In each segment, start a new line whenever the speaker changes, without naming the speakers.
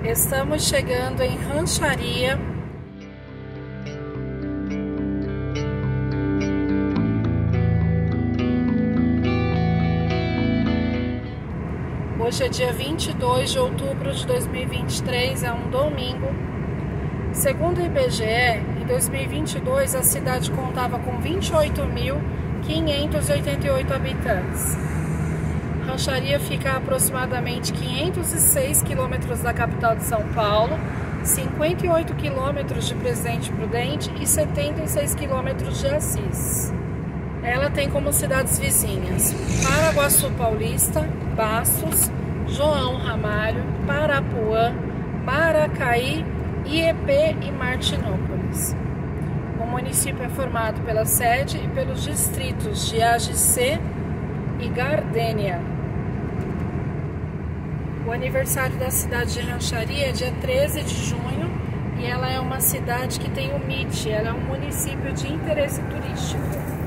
Estamos chegando em Rancharia. Hoje é dia 22 de outubro de 2023, é um domingo. Segundo o IBGE, em 2022 a cidade contava com 28.588 habitantes. Rancharia fica a aproximadamente 506 quilômetros da capital de São Paulo, 58 quilômetros de Presidente Prudente e 76 quilômetros de Assis. Ela tem como cidades vizinhas Paraguaçu Paulista, Bastos, João Ramalho, Parapuã, Maracaí, Iepê e Martinópolis. O município é formado pela sede e pelos distritos de AGC e Gardênia. O aniversário da cidade de Rancharia é dia 13 de junho e ela é uma cidade que tem o MIT, ela é um município de interesse turístico.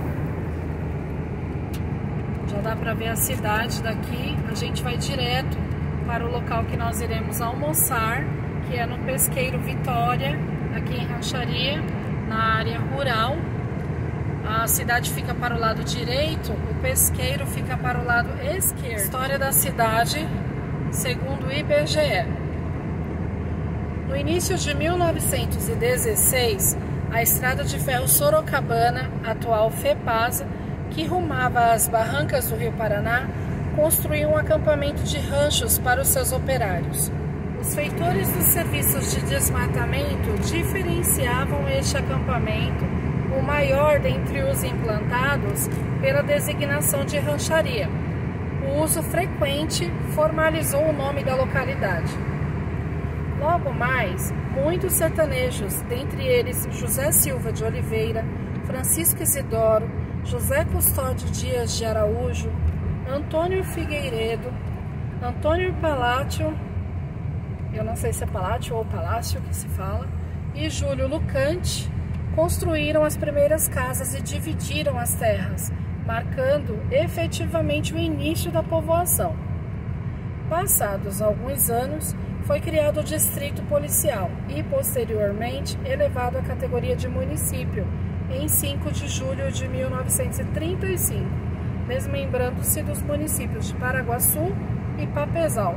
Já dá para ver a cidade daqui. A gente vai direto para o local que nós iremos almoçar, que é no Pesqueiro Vitória, aqui em Rancharia, na área rural. A cidade fica para o lado direito, o pesqueiro fica para o lado esquerdo. História da cidade, segundo o IBGE. No início de 1916, a estrada de ferro Sorocabana, atual FEPASA, que rumava às barrancas do Rio Paraná, construiu um acampamento de ranchos para os seus operários. Os feitores dos serviços de desmatamento diferenciavam este acampamento, o maior dentre os implantados, pela designação de rancharia. O uso frequente formalizou o nome da localidade. Logo mais, muitos sertanejos, dentre eles José Silva de Oliveira, Francisco Isidoro, José Custódio Dias de Araújo, Antônio Figueiredo, Antônio Palácio, eu não sei se é Palácio ou Palácio que se fala, e Júlio Lucante, construíram as primeiras casas e dividiram as terras, marcando efetivamente o início da povoação. Passados alguns anos, foi criado o distrito policial e, posteriormente, elevado à categoria de município, em 5 de julho de 1935, desmembrando-se dos municípios de Paraguaçu e Papezal.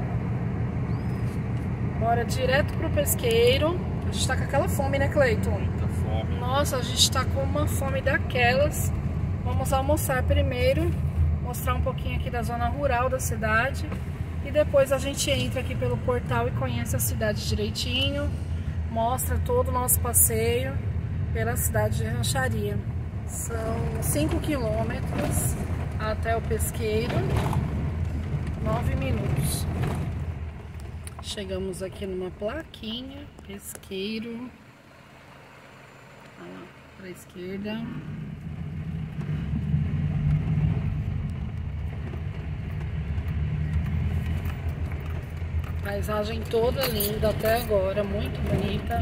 Bora direto pro pesqueiro. A gente tá com aquela fome, né, Cleiton?
Muita fome.
Nossa, a gente tá com uma fome daquelas. Vamos almoçar primeiro, mostrar um pouquinho aqui da zona rural da cidade. E depois a gente entra aqui pelo portal e conhece a cidade direitinho. Mostra todo o nosso passeio pela cidade de Rancharia. São 5 quilômetros até o pesqueiro, 9 minutos. Chegamos aqui numa plaquinha, pesqueiro, lá para a esquerda. Paisagem toda linda até agora, muito bonita.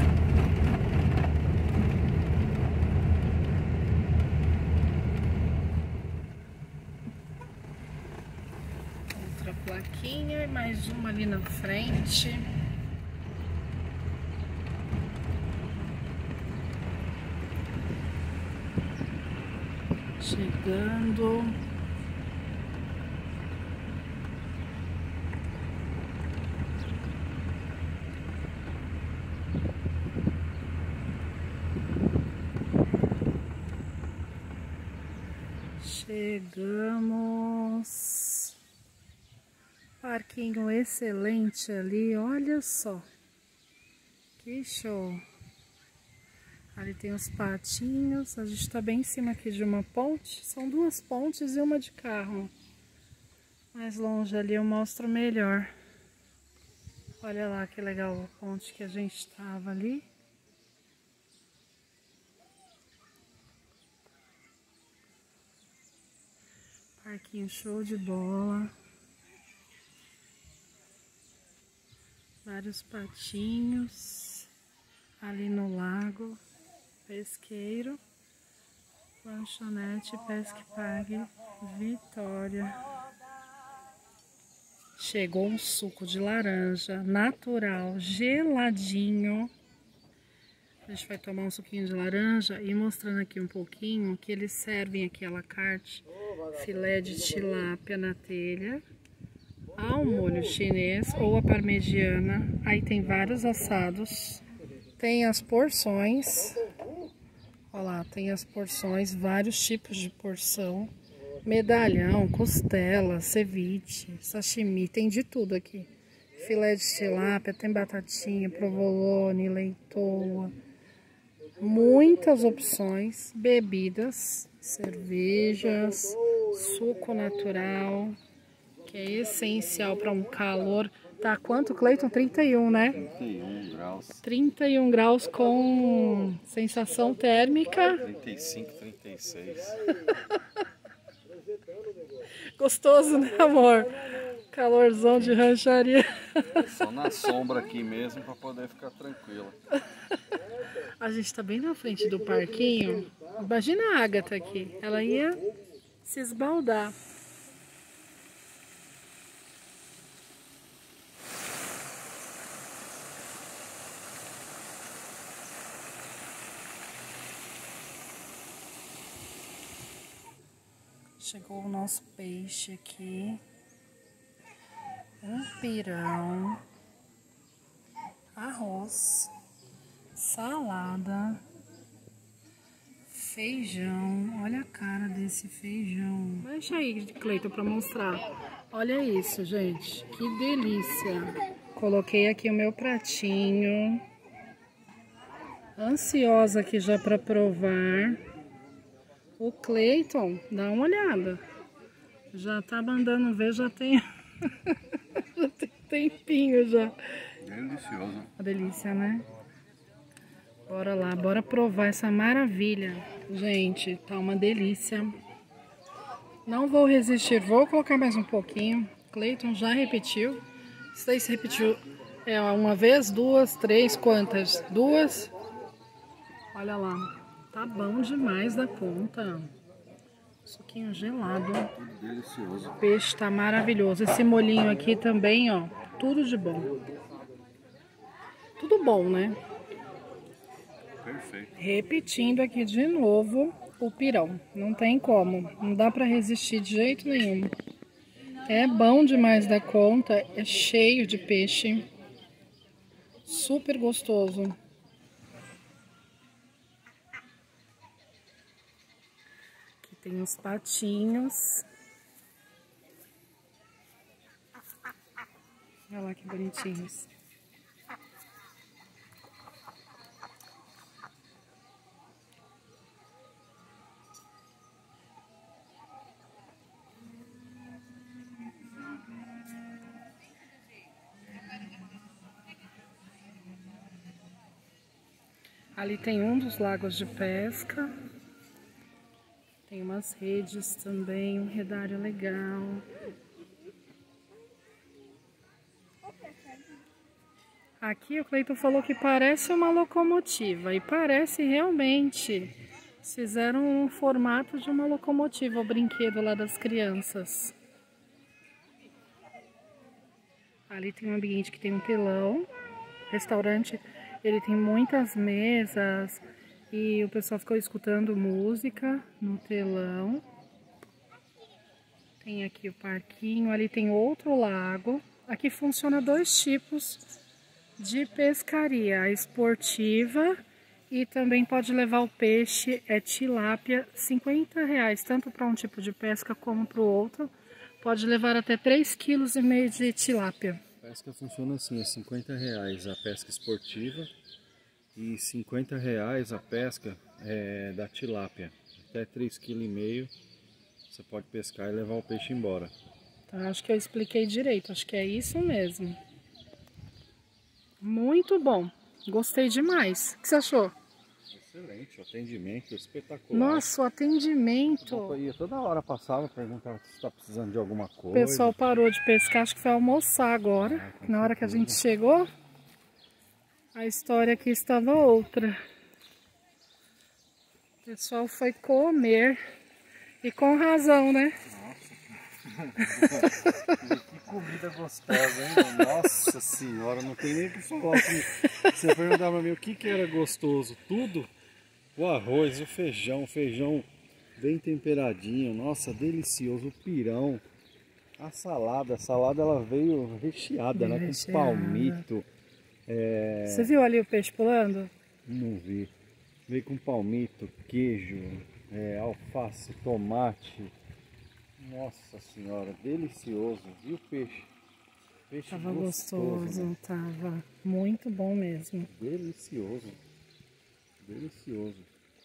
Outra plaquinha e mais uma ali na frente. Chegando. Chegamos. Parquinho excelente ali, olha só. Que show. Ali tem os patinhos, a gente tá bem em cima aqui de uma ponte. São duas pontes e uma de carro. Mais longe ali eu mostro melhor. Olha lá que legal a ponte que a gente tava ali. Parquinho show de bola. Vários patinhos. Ali no lago. Pesqueiro. Lanchonete Pesque Pague Vitória. Chegou um suco de laranja natural, geladinho. A gente vai tomar um suquinho de laranja e mostrando aqui um pouquinho que eles servem aqui à la carte filé de tilápia na telha, ao molho chinês ou a parmegiana. Aí tem vários assados, tem as porções, olha lá, tem as porções, vários tipos de porção, medalhão, costela, ceviche, sashimi, tem de tudo aqui. Filé de tilápia, tem batatinha, provolone, leitoa, muitas opções, bebidas, cervejas, suco natural, que é essencial para um calor. Tá quanto, Cleiton? 31, né?
31 graus.
31 graus com sensação térmica.
35, 36.
Gostoso, né, amor? Calorzão de rancharia.
Só na sombra aqui mesmo para poder ficar tranquila.
A gente tá bem na frente do parquinho. Imagina a Agatha aqui. Ela ia se esbaldar. Chegou o nosso peixe aqui. Um pirão. Arroz. Salada. Feijão. Olha a cara desse feijão. Deixa aí, Cleiton, pra mostrar. Olha isso, gente. Que delícia. Coloquei aqui o meu pratinho. Ansiosa aqui já pra provar. O Cleiton, dá uma olhada. Já tá mandando ver, já tem... já tem tempinho já.
Delicioso.
Uma delícia, né? Bora lá, bora provar essa maravilha. Gente, tá uma delícia. Não vou resistir, vou colocar mais um pouquinho. Cleiton já repetiu. Isso daí se repetiu uma vez, duas, três, quantas? Duas? Olha lá. Tá bom demais da conta. Suquinho gelado.
Tudo delicioso.
O peixe tá maravilhoso. Esse molhinho aqui também, ó. Tudo de bom. Tudo bom, né?
Perfeito.
Repetindo aqui de novo o pirão. Não tem como. Não dá pra resistir de jeito nenhum. É bom demais da conta. É cheio de peixe. Super gostoso. Aqui tem os patinhos. Olha lá que bonitinhos. Ali tem um dos lagos de pesca. Tem umas redes também, um redário legal. Aqui o Cleiton falou que parece uma locomotiva. E parece realmente. Fizeram um formato de uma locomotiva, o brinquedo lá das crianças. Ali tem um ambiente que tem um telão. Restaurante, ele tem muitas mesas. E o pessoal ficou escutando música no telão. Tem aqui o parquinho, ali tem outro lago. Aqui funciona dois tipos de pescaria, a esportiva e também pode levar o peixe, tilápia, R$50, tanto para um tipo de pesca como para o outro. Pode levar até 3,5 kg de tilápia.
A pesca funciona assim, é R$50 a pesca esportiva e R$50 a pesca da tilápia. Até 3,5 kg você pode pescar e levar o peixe embora.
Então, acho que eu expliquei direito, acho que é isso mesmo. Muito bom, gostei demais. O que você achou?
Excelente, o atendimento espetacular.
Nossa, o atendimento.
Eu ia toda hora, passava, perguntava se está precisando de alguma coisa.
O pessoal parou de pescar, acho que foi almoçar agora. Na hora que a gente chegou, a história aqui estava outra. O pessoal foi comer. E com razão, né?
Nossa, Que comida gostosa, hein? Nossa senhora, não tem nem o que falar. Você perguntar pra mim o que era gostoso, tudo. O arroz, o feijão bem temperadinho, nossa, delicioso, o pirão. A salada ela veio recheada, né? Com palmito.
Você viu ali o peixe pulando?
Não vi. Veio com palmito, queijo, alface, tomate. Nossa senhora, delicioso. E o peixe? Peixe
tava
gostoso, né?
Tava muito bom mesmo.
Delicioso. Delicioso.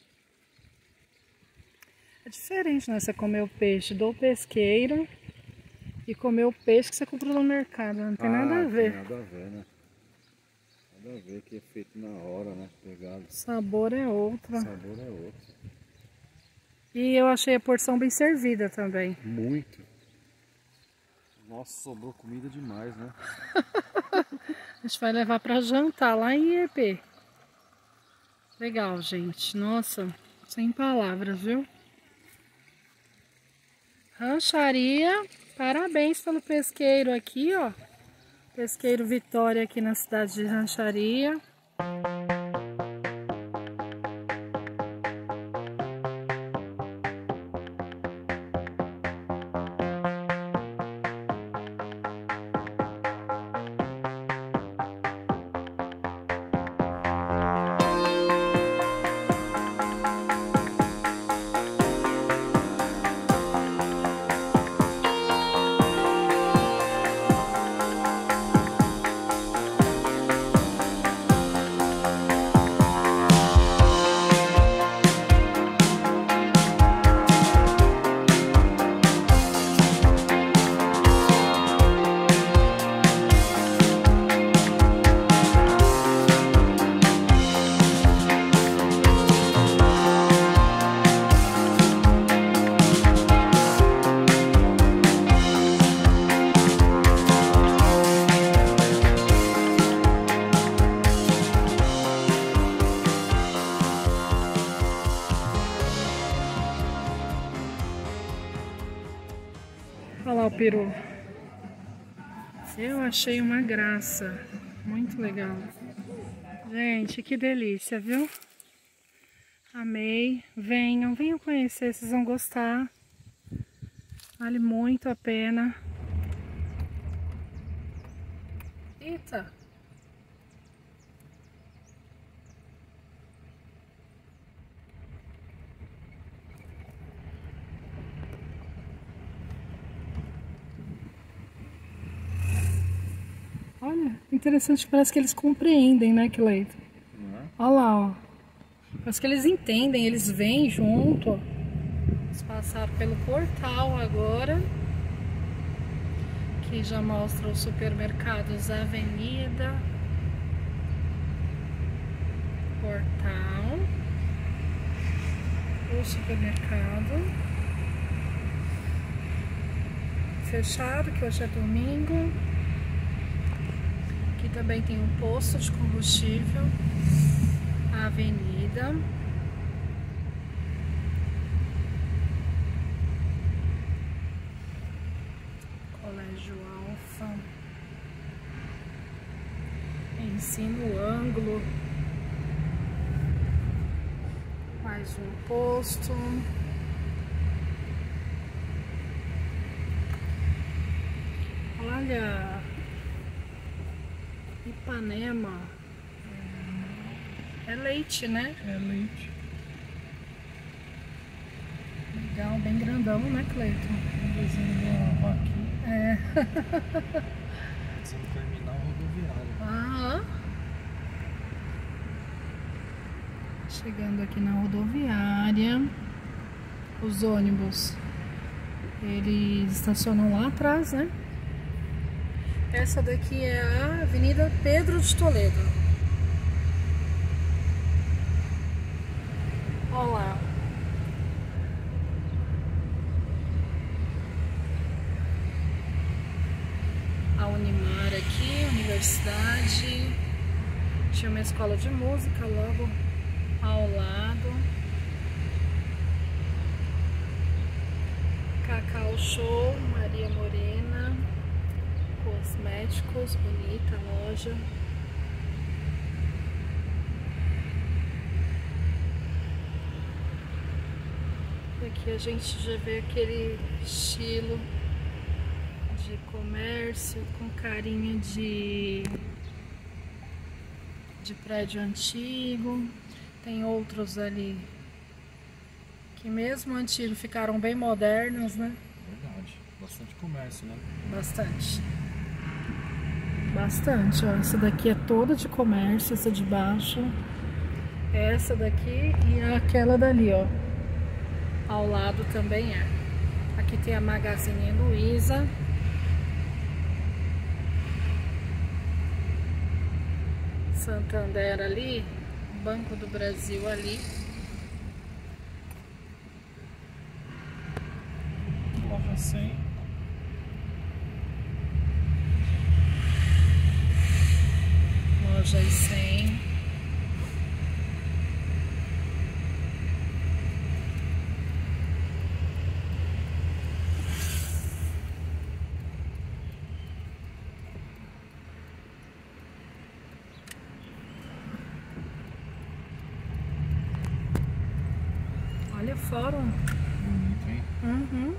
É diferente, né? Você comer o peixe do pesqueiro e comer o peixe que você comprou no mercado. Não tem nada a ver.
Tem nada a ver, né? Nada a ver, que é feito na hora, né? Pegado.
O sabor é outro.
O sabor é outro.
E eu achei a porção bem servida também.
Muito. Nossa, sobrou comida demais, né?
A gente vai levar para jantar lá em IEP. Legal, gente. Nossa, sem palavras, viu? Rancharia. Parabéns pelo pesqueiro aqui, ó. Pesqueiro Vitória aqui na cidade de Rancharia. Olha lá o peru. Eu achei uma graça. Muito legal. Gente, que delícia, viu? Amei. Venham conhecer, vocês vão gostar. Vale muito a pena. Eita! Olha, interessante, parece que eles compreendem, né, Cleito? Olha lá, ó. Parece que eles entendem, eles vêm junto, ó. Vamos passar pelo portal agora. Que já mostra os supermercados Avenida. Portal. O supermercado. Fechado, que hoje é domingo. Aqui também tem um posto de combustível, a avenida. Colégio Alfa. Ensino Ângulo. Mais um posto. Olha. Ipanema. É leite, né?
É leite.
Legal, bem grandão, né, Cleiton?
Um desenho de uma vaquinha.
É.
Sendo terminal rodoviário.
Ah. Chegando aqui na rodoviária. Os ônibus, eles estacionam lá atrás, né? Essa daqui é a Avenida Pedro de Toledo. Olha lá. A Unimar aqui, universidade. Tinha uma escola de música logo ao lado. Cacau Show, Maria Morena, cosméticos, bonita loja. Aqui a gente já vê aquele estilo de comércio com carinha de prédio antigo. Tem outros ali que mesmo antigos ficaram bem modernos, né?
Verdade, bastante comércio, né?
Bastante. Bastante, ó. Essa daqui é toda de comércio, essa de baixo. Essa daqui e aquela dali, ó. Ao lado também é. Aqui tem a Magazine Luiza. Santander ali. Banco do Brasil ali.
Loja 100.
Loja 100. Olha o fórum.
Bonito, hein?
Uhum.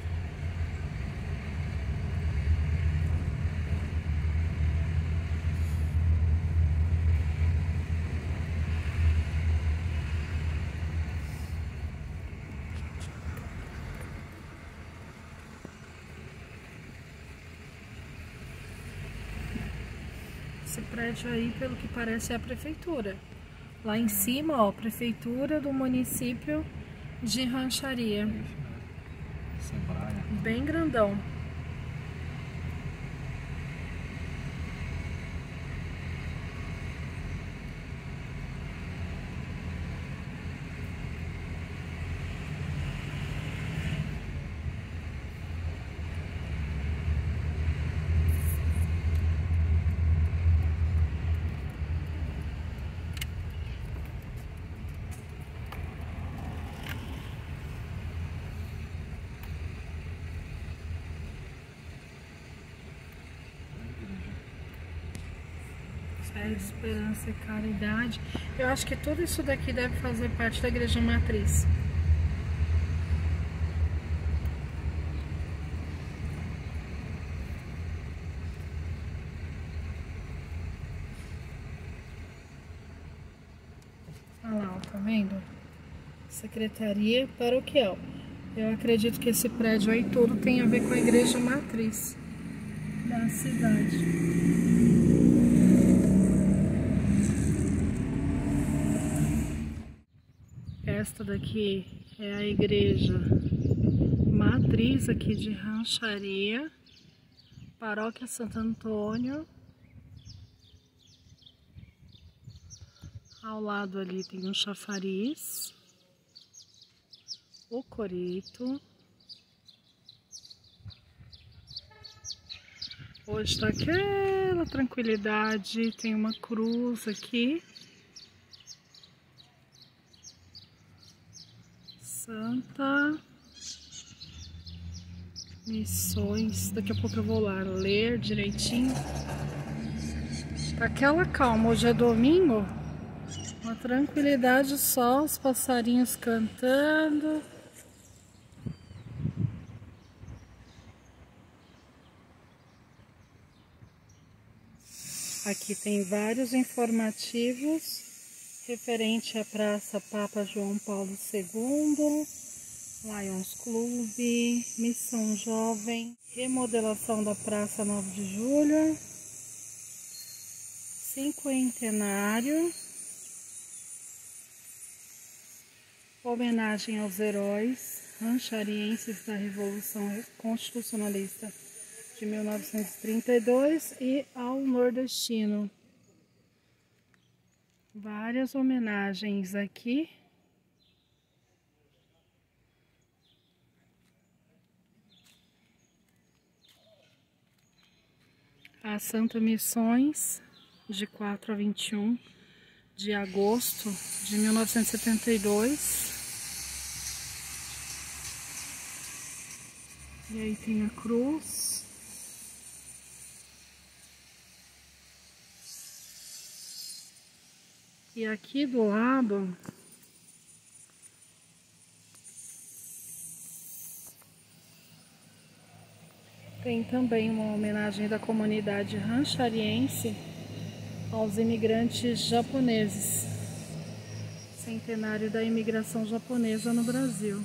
Esse prédio aí, pelo que parece, é a prefeitura. Lá em cima, ó, prefeitura do município de Rancharia.
Sebrae.
Bem grandão. Fé, Esperança e Caridade. Eu acho que tudo isso daqui deve fazer parte da Igreja Matriz. Olha lá, tá vendo? Secretaria Paroquial. Eu acredito que esse prédio aí todo tem a ver com a Igreja Matriz da cidade. Esta daqui é a Igreja Matriz aqui de Rancharia, Paróquia Santo Antônio. Ao lado ali tem um chafariz, o corito. Hoje tá aquela tranquilidade, tem uma cruz aqui. Santa Missões. Daqui a pouco eu vou lá ler direitinho. Tá aquela calma, hoje é domingo. Uma tranquilidade só, os passarinhos cantando. Aqui tem vários informativos referente à Praça Papa João Paulo II, Lions Clube, Missão Jovem, remodelação da Praça 9 de Julho, cinquentenário, homenagem aos heróis rancharienses da Revolução Constitucionalista de 1932 e ao nordestino. Várias homenagens aqui. A Santa Missões, de 4 a 21 de agosto de 1972. E aí tem a cruz. E aqui do lado tem também uma homenagem da comunidade ranchariense aos imigrantes japoneses. Centenário da imigração japonesa no Brasil.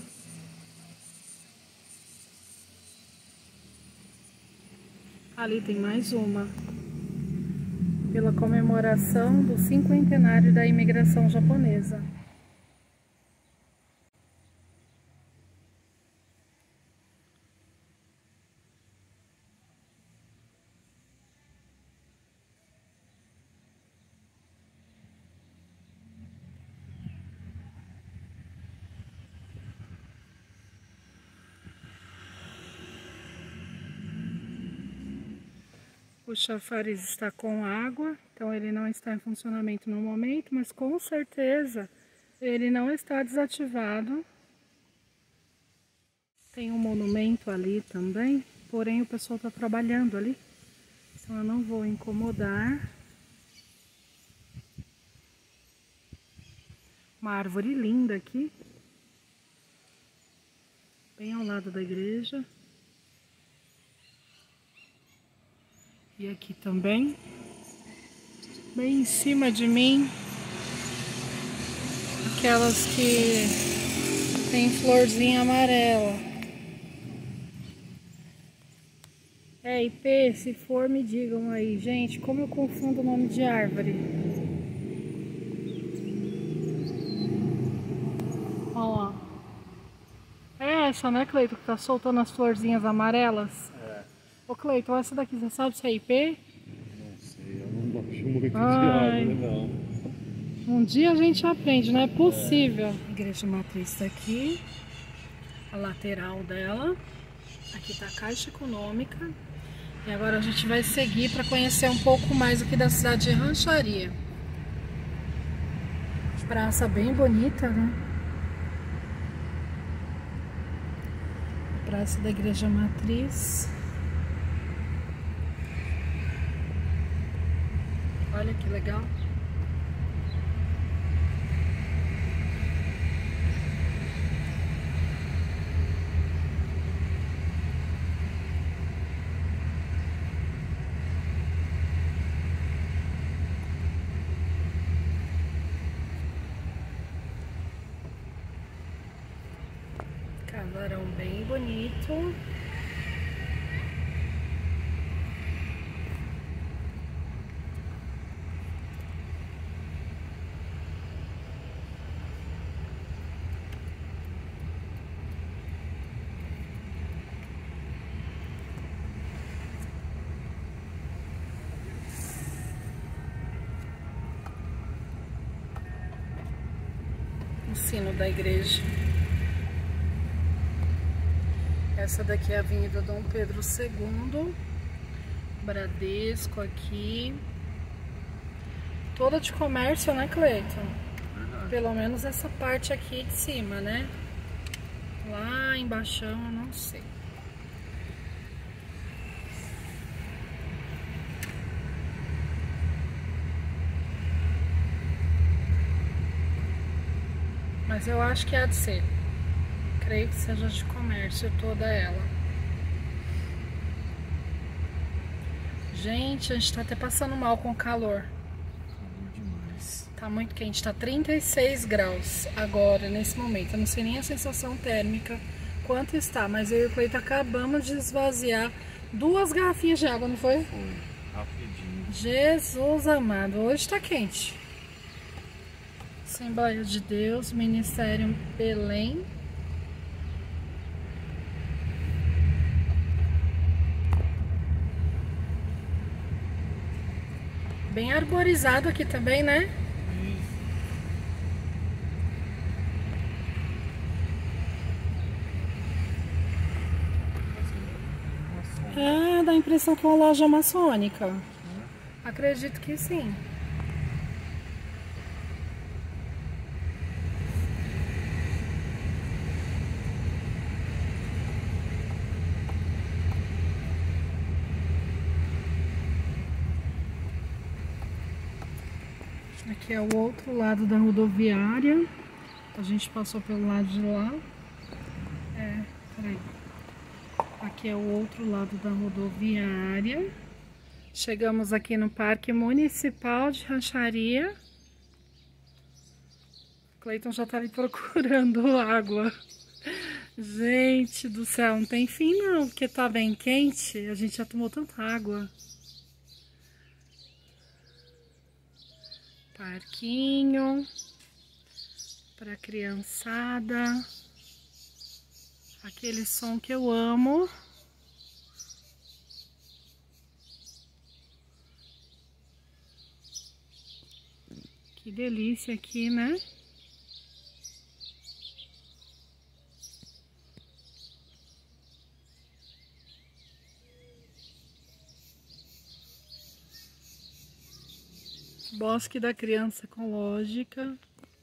Ali tem mais uma. Pela comemoração do 50º da imigração japonesa. O chafariz está com água, então ele não está em funcionamento no momento, mas com certeza ele não está desativado. Tem um monumento ali também, porém o pessoal está trabalhando ali, então eu não vou incomodar. Uma árvore linda aqui, bem ao lado da igreja. E aqui também, bem em cima de mim, aquelas que tem florzinha amarela. É IP, se for me digam aí, gente, como eu confundo o nome de árvore. Olha lá. É essa, né, Cleiton, que tá soltando as florzinhas amarelas? Ô Cleiton, essa daqui, você sabe se é IP?
Não sei, eu não gosto muito de árvore, não.
Um dia a gente aprende, não é possível. A igreja matriz está aqui, a lateral dela. Aqui está a Caixa Econômica. E agora a gente vai seguir para conhecer um pouco mais aqui da cidade de Rancharia. Praça bem bonita, né? Praça da igreja matriz. Olha que legal. Casarão bem bonito. O sino da igreja. Essa daqui é a Avenida Dom Pedro II. Bradesco aqui. Toda de comércio, né, Cleiton? Pelo menos essa parte aqui de cima, né? Lá embaixo eu não sei. Mas eu acho que há de ser. Creio que seja de comércio toda ela. Gente, a gente tá até passando mal com o calor. Tá muito quente, tá 36 graus agora, nesse momento. Eu não sei nem a sensação térmica quanto está, mas eu e o Cleiton acabamos de esvaziar 2 garrafinhas de água, não foi?
Foi, rapidinho.
Jesus amado, hoje tá quente. Assembleia de Deus, Ministério Belém. Bem arborizado aqui também, né? É, dá a impressão que é uma loja maçônica. Acredito que sim. Aqui é o outro lado da rodoviária. A gente passou pelo lado de lá. Peraí. Aqui é o outro lado da rodoviária. Chegamos aqui no Parque Municipal de Rancharia. Cleiton já tá ali procurando água. Gente do céu, não tem fim não, porque tá bem quente. A gente já tomou tanta água. Parquinho pra criançada. Aquele som que eu amo. Que delícia aqui, né? Bosque da Criança Ecológica.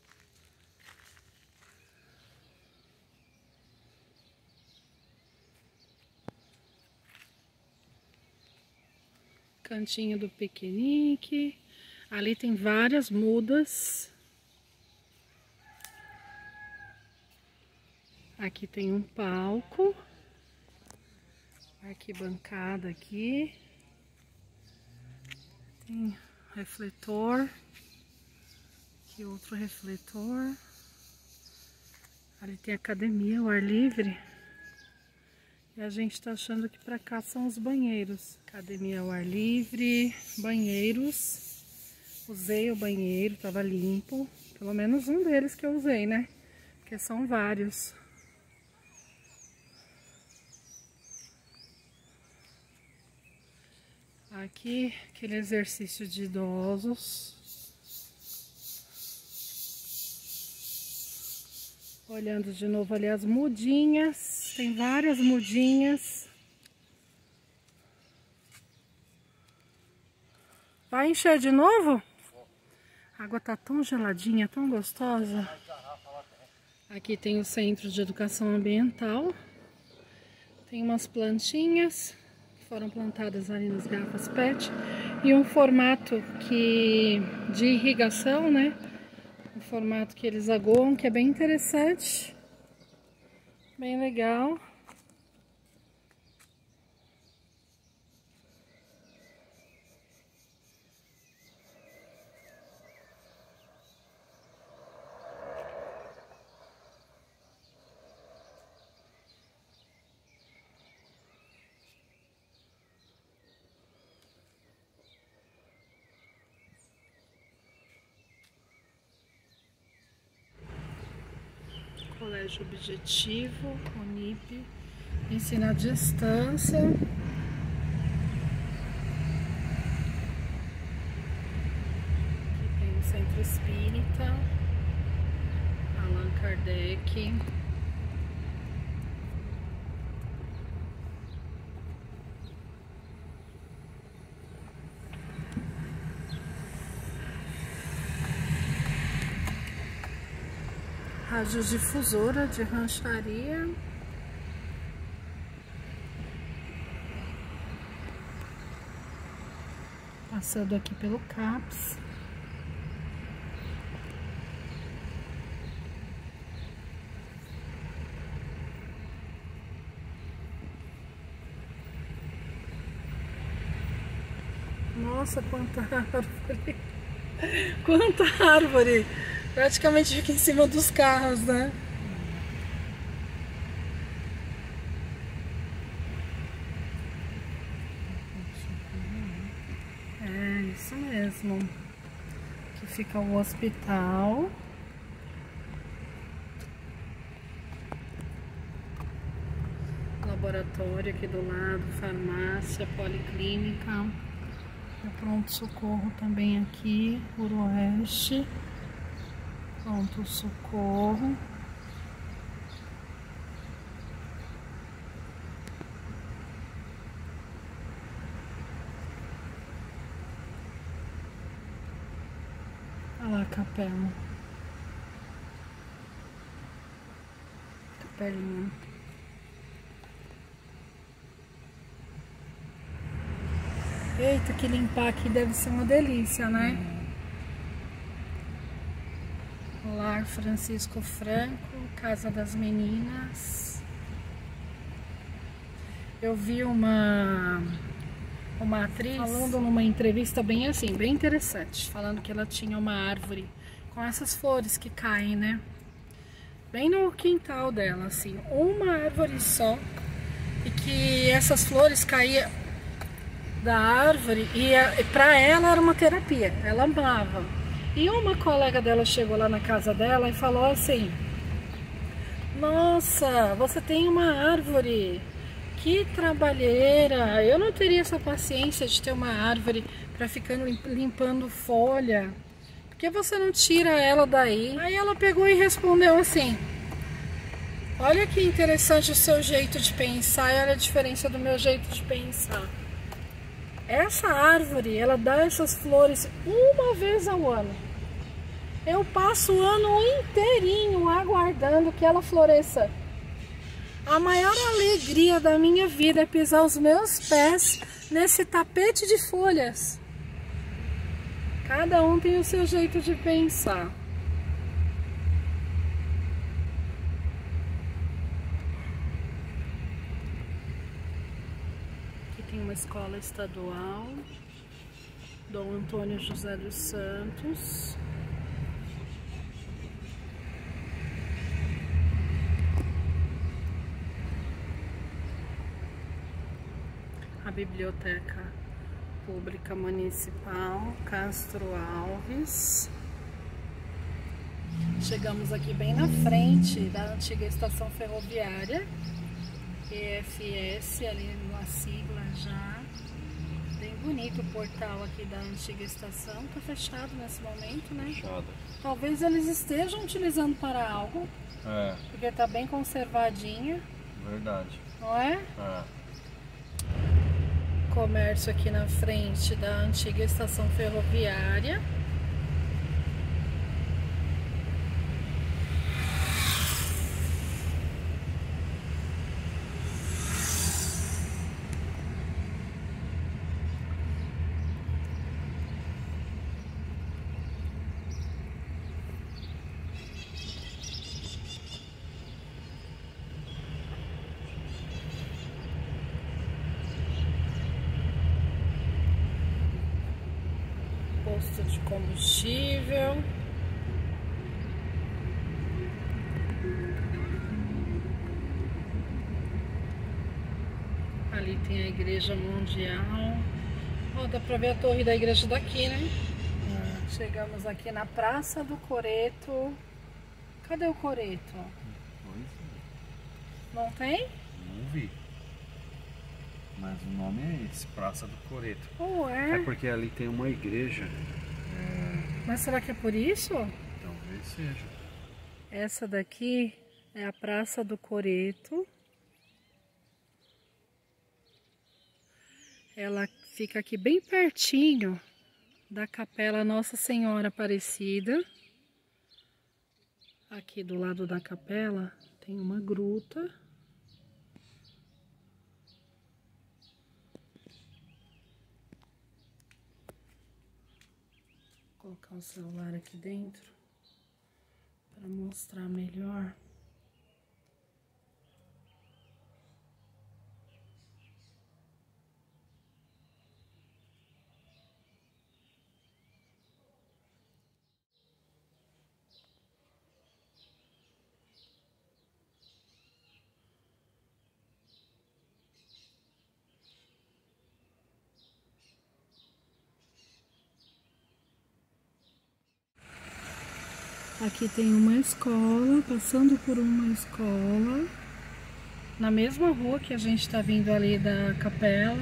Cantinho do piquenique. Ali tem várias mudas. Aqui tem um palco. Arquibancada aqui. Tem refletor. Aqui outro refletor. Ali tem academia ao ar livre. E a gente tá achando que pra cá são os banheiros. Academia ao ar livre, banheiros. Usei o banheiro, tava limpo. Pelo menos um deles que eu usei, né? Porque são vários. Aqui, aquele exercício de idosos. Olhando de novo ali as mudinhas. Tem várias mudinhas. Vai encher de novo? A água tá tão geladinha, tão gostosa. Aqui tem o Centro de Educação Ambiental. Tem umas plantinhas que foram plantadas ali nas garrafas PET. E um formato de irrigação, né? Um formato que eles aguam, que é bem interessante. Bem legal. Colégio Objetivo, Unip, ensino à distância. Aqui tem o Centro Espírita, Allan Kardec. Rádio Difusora de Rancharia. Passando aqui pelo CAPS. Nossa, quanta árvore! Quanta árvore! Praticamente fica em cima dos carros, né? É isso mesmo. Aqui fica o hospital. Laboratório aqui do lado, farmácia, policlínica. O pronto-socorro também aqui, Uroeste. Pronto-socorro. Olha lá a capela. Capelinha. Eita, que limpar aqui deve ser uma delícia, né? Lar Francisco Franco, Casa das Meninas. Eu vi uma atriz falando numa entrevista bem assim, bem interessante, falando que ela tinha uma árvore com essas flores que caem, né? Bem no quintal dela, assim, uma árvore só, e que essas flores caíam da árvore e pra ela era uma terapia, ela amava. E uma colega dela chegou lá na casa dela e falou assim: nossa, você tem uma árvore, que trabalheira, eu não teria essa paciência de ter uma árvore para ficar limpando folha, por que você não tira ela daí? Aí ela pegou e respondeu assim: olha que interessante o seu jeito de pensar e olha a diferença do meu jeito de pensar. Essa árvore, ela dá essas flores uma vez ao ano. Eu passo o ano inteirinho aguardando que ela floresça. A maior alegria da minha vida é pisar os meus pés nesse tapete de folhas. Cada um tem o seu jeito de pensar. Aqui tem uma escola estadual, Dom Antônio José dos Santos. A Biblioteca Pública Municipal Castro Alves. Chegamos aqui bem na frente da antiga estação ferroviária, EFS, ali na sigla já. Bem bonito o portal aqui da antiga estação. Tá fechado nesse momento, né?
Fechado.
Talvez eles estejam utilizando para algo, porque tá bem conservadinha.
Verdade.
Não é? Comércio aqui na frente da antiga estação ferroviária. Posto de combustível. Ali tem a Igreja Mundial. Ó, dá pra ver a torre da igreja daqui, né? Chegamos aqui na Praça do Coreto. Cadê o Coreto? Não tem?
Não vi. Mas o nome é esse, Praça do Coreto.
Ué?
É porque ali tem uma igreja.
Mas será que é por isso?
Talvez seja.
Essa daqui é a Praça do Coreto. Ela fica aqui bem pertinho da Capela Nossa Senhora Aparecida. Aqui do lado da capela tem uma gruta. Vou colocar o celular aqui dentro para mostrar melhor. Aqui tem uma escola, passando por uma escola, na mesma rua que a gente está vindo ali da capela.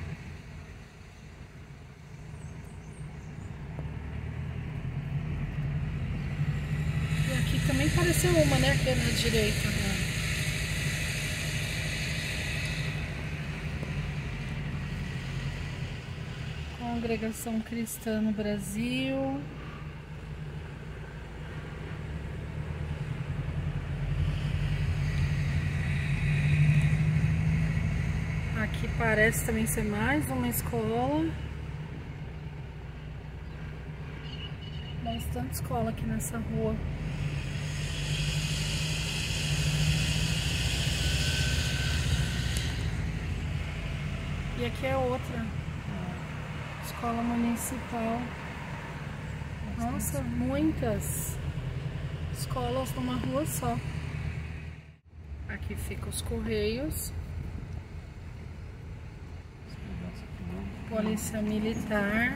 E aqui também pareceu uma, né? Aqui na direita, né? Congregação Cristã no Brasil. Aqui parece também ser mais uma escola. Bastante escola aqui nessa rua. E aqui é outra. Escola municipal. Nossa, muitas escolas numa rua só. Aqui ficam os Correios. Polícia Militar.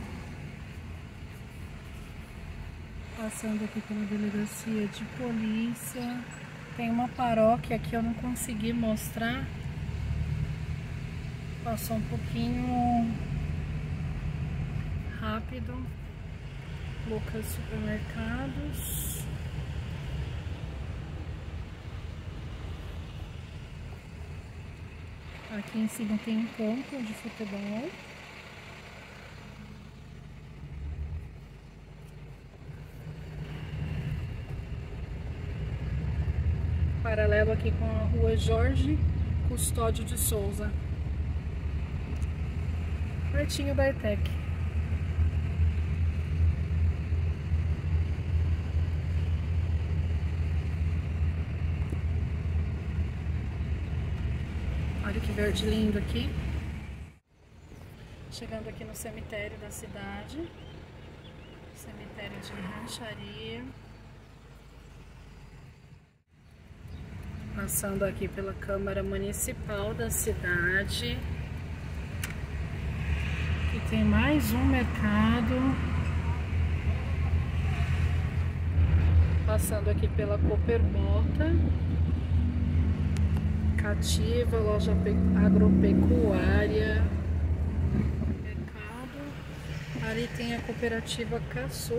Passando aqui pela delegacia de polícia. Tem uma paróquia que eu não consegui mostrar. Passou um pouquinho rápido. Lucas Supermercados. Aqui em cima tem um campo de futebol. Paralelo aqui com a rua Jorge Custódio de Souza. Pertinho da ETEC. Olha que verde lindo aqui. Chegando aqui no cemitério da cidade. Cemitério de Rancharia. Passando aqui pela Câmara Municipal da cidade. Aqui tem mais um mercado. Passando aqui pela Cooperbota. Cativa, loja agropecuária. Mercado. Ali tem a cooperativa Caçu.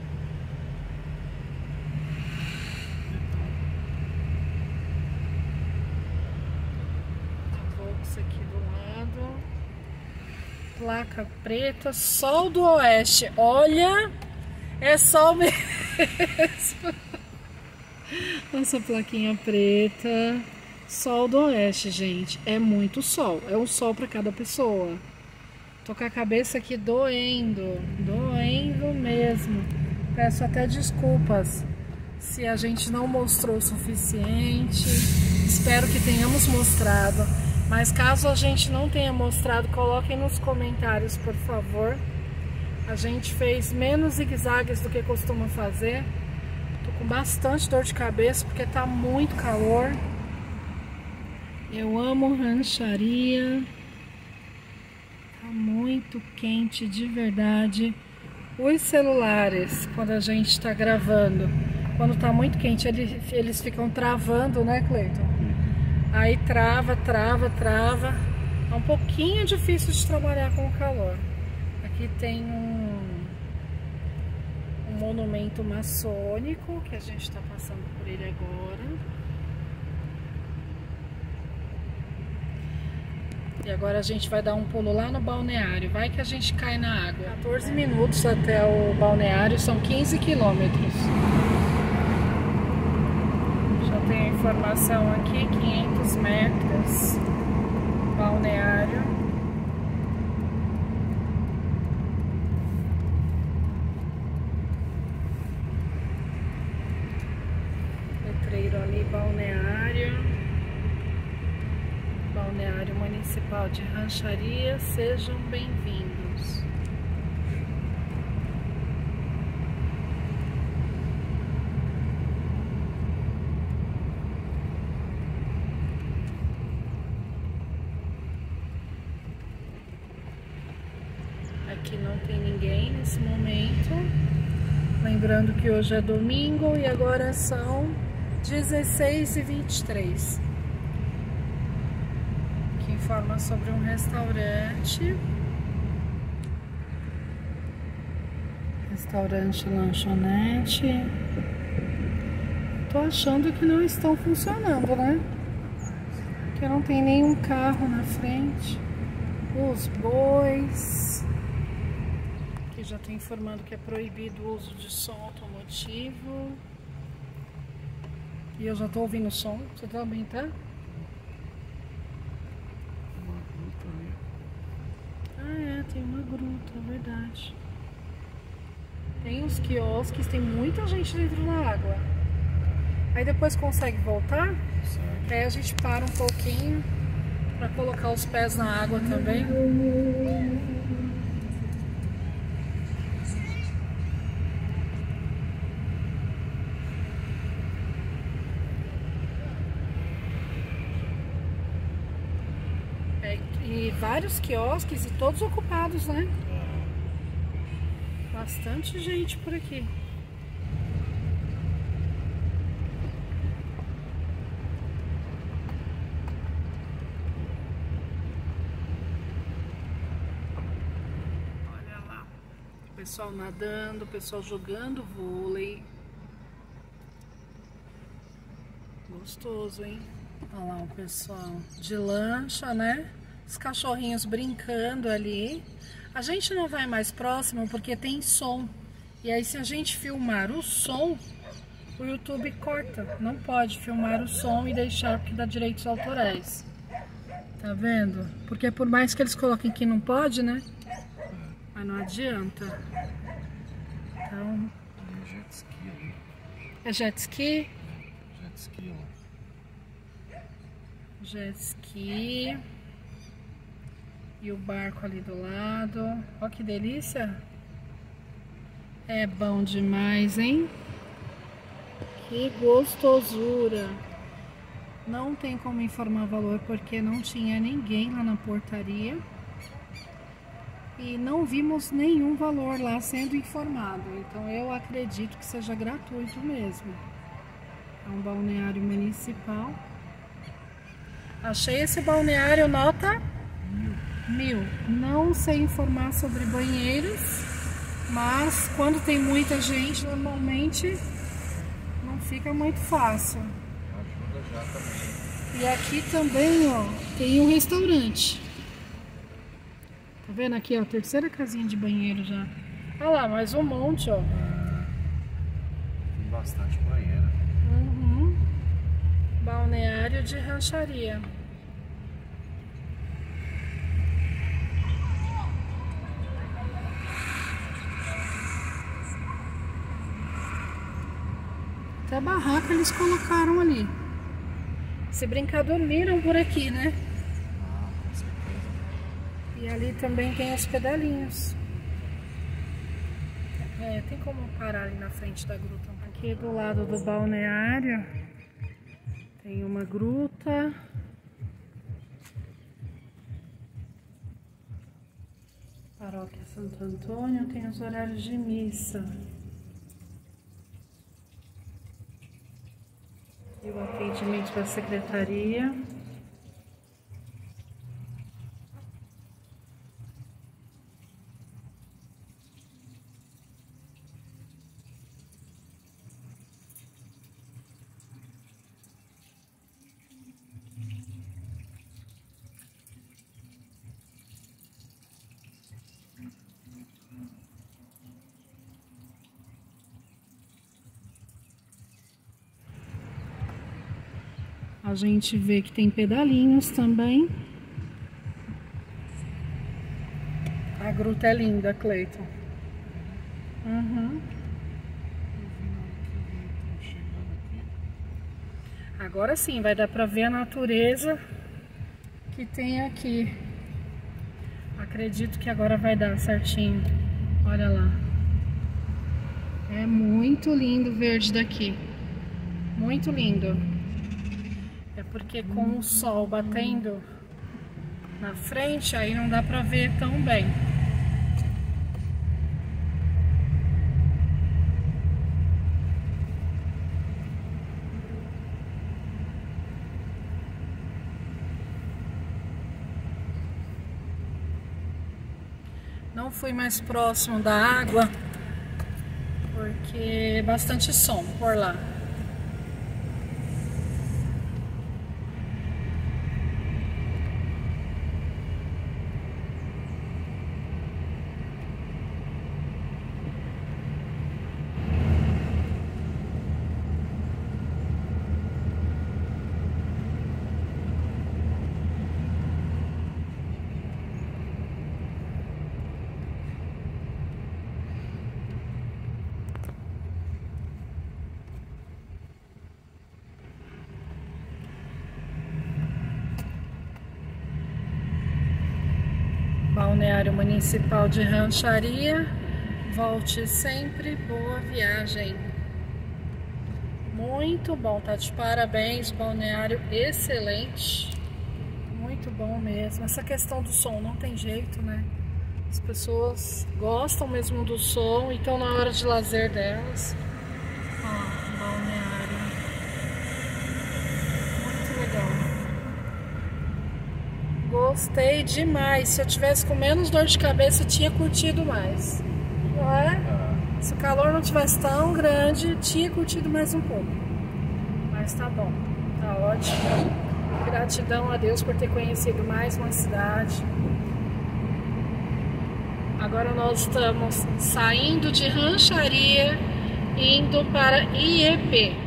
Aqui do lado, placa preta, Sol do Oeste. Olha, é sol mesmo. Essa plaquinha preta, Sol do Oeste, gente, é muito sol, é um sol para cada pessoa. Tô com a cabeça aqui doendo mesmo. Peço até desculpas se a gente não mostrou o suficiente. Espero que tenhamos mostrado. Mas caso a gente não tenha mostrado, coloquem nos comentários, por favor. A gente fez menos zigue-zagues do que costuma fazer. Tô com bastante dor de cabeça porque tá muito calor. Eu amo rancharia. Tá muito quente de verdade. Os celulares, quando a gente tá gravando, quando tá muito quente, eles ficam travando, né, Cleiton? Aí trava. É um pouquinho difícil de trabalhar com o calor. Aqui tem um monumento maçônico, que a gente está passando por ele agora. E agora a gente vai dar um pulo lá no balneário. Vai que a gente cai na água. 14 minutos até o balneário, são 15 quilômetros. Tem a informação aqui, 500 metros, balneário. Letreiro ali, balneário. Balneário Municipal de Rancharia, sejam bem-vindos. Aqui não tem ninguém nesse momento. Lembrando que hoje é domingo e agora são 16h23. Aqui informa sobre um restaurante. Restaurante lanchonete. Tô achando que não estão funcionando, né? Que não tem nenhum carro na frente. Os bois. Aqui já tem informando que é proibido o uso de som automotivo. E eu já tô ouvindo o som. Você também tá?
Uma gruta ali.
Ah, é, tem uma gruta, é verdade. Tem os quiosques, tem muita gente dentro da água. Aí depois consegue voltar?
Certo.
Aí a gente para um pouquinho para colocar os pés na água também. E vários quiosques e todos ocupados, né? Bastante gente por aqui. Olha lá, o pessoal nadando, o pessoal jogando vôlei. Gostoso, hein? Olha lá o pessoal de lancha, né? Os cachorrinhos brincando ali. A gente não vai mais próximo porque tem som. E aí se a gente filmar o som, o YouTube corta. Não pode filmar o som e deixar porque dá direitos autorais. Tá vendo? Porque por mais que eles coloquem que não pode, né? Mas não adianta. Então...
Jet ski ali.
É jet ski?
Jet ski, ó.
Jet ski. E o barco ali do lado. Ó que delícia. É bom demais, hein? Que gostosura. Não tem como informar valor porque não tinha ninguém lá na portaria. E não vimos nenhum valor lá sendo informado. Então eu acredito que seja gratuito mesmo. É um balneário municipal. Achei esse balneário nota 1000. Não sei informar sobre banheiros, mas quando tem muita gente, normalmente não fica muito fácil.
Ajuda já também.
E aqui também, ó, tem um restaurante. Tá vendo aqui, ó, terceira casinha de banheiro já. Olha lá, mais um monte, ó.
Tem bastante banheiro.
Uhum. Balneário de Rancharia. Até barraca eles colocaram ali. Se brincar, dormiram por aqui, né?
Ah, com certeza.
E ali também tem os pedalinhos. É, tem como parar ali na frente da gruta. Aqui do lado do balneário tem uma gruta. Paróquia Santo Antônio tem os horários de missa. E o atendimento da secretaria. A gente vê que tem pedalinhos também. A gruta é linda, Cleiton. Uhum. Agora sim, vai dar pra ver a natureza que tem aqui. Acredito que agora vai dar certinho. Olha lá. É muito lindo o verde daqui. Muito lindo. É porque com o sol batendo na frente, aí não dá pra ver tão bem. Não fui mais próximo da água, porque é bastante som por lá. Balneário Municipal de Rancharia. Volte sempre, boa viagem. Muito bom, tá de parabéns, balneário excelente. Muito bom mesmo. Essa questão do som não tem jeito, né? As pessoas gostam mesmo do som e estão na hora de lazer delas. Ó, balneário. Muito legal. Gostei demais. Se eu tivesse com menos dor de cabeça, eu tinha curtido mais. Não é? Se o calor não tivesse tão grande, tinha curtido mais um pouco. Mas tá bom, tá ótimo. Gratidão a Deus por ter conhecido mais uma cidade. Agora nós estamos saindo de Rancharia, indo para IEP.